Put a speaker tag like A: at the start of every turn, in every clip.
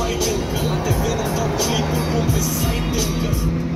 A: fight încă. La TV nu dau clipul cum pe site încă.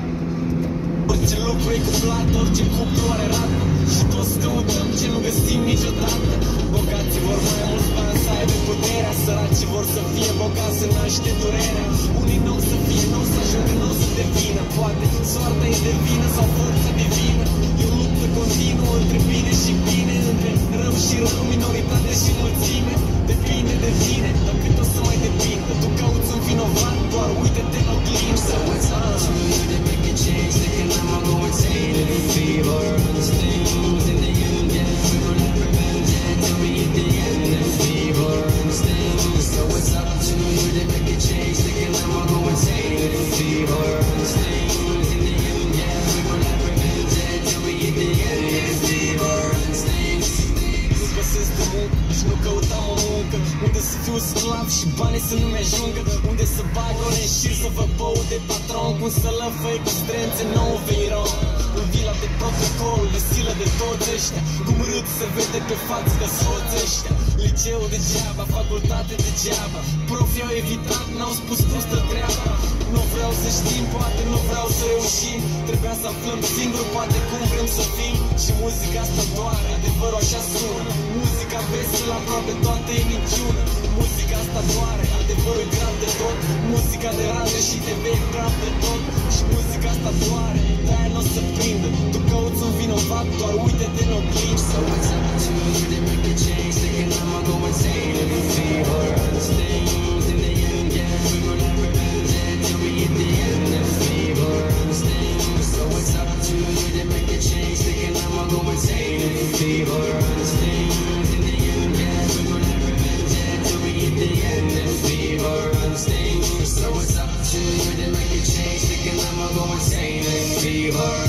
A: Orice lucru e cuplat, orice cuplu are rată. Și toți căutăm ce nu găsim niciodată. Bogații vor mai mulți bani să aibă puterea, săracii vor să fie bogați să naște durerea. Unii n-au să fie, n-au să ajungă, n-au să devină. Poate soarta e de vină sau forța divină. E o luptă continuă între bine și bine, între rău și rău, minoritate și mulțime. Depinde de tine, dar cât o să mai depindă. Tu cauți un vinovat, doar uite-te în oglindă. So it's up to you to make a change. Thinking I'm gonna go insane in a fever. Things in the end, yeah, we will have revenge. Yeah, till we hit the end of fever and stings. So it's up to you to make a change. Thinking I'm gonna go insane in a fever and stings. In the end, yeah, we will have revenge. Yeah, till we hit the end of fever and stings. Nu găsesc de muncă și nu căutam o muncă unde să fiu sclav și banii să nu-mi ajungă. Unde să bag ore și să vă bău de patron. Cum să lăfăi cu strânțe nou veiron. În vila de protocol, de silă de toți ăștia. Cum râd se vede pe față că soți ăștia. Liceu degeaba, facultate degeaba. Profii au evitat, n-au spus cum stă treaba. Nu vreau să știm, poate nu vreau să reușim. Trebuia să aflăm singur, poate cum vrem să fim. Și muzica asta doare, adevărul așa sună. Muzica veselă, aproape toată e minciună. Muzica asta doare, adevărul e grav de tot. Muzica de randă și TV e grav de tot. Și muzica asta doare, de-aia n-o să prindă. Tu cauți un vinovat, doar uite-te în oglindă. So it's up to you to make a change. Thinking I'm gonna go insane in a fever and stings. In the end, yeah, we will have revenge. Yeah, till we hit the end of fever and stings. So it's up to you to make a change. Thinking I'm gonna go insane in a fever and stings. In the end, yeah, we will have revenge. Yeah, till we hit the end of fever and stings. So it's up to you to make a change. Thinking I'm gonna go insane in a fever.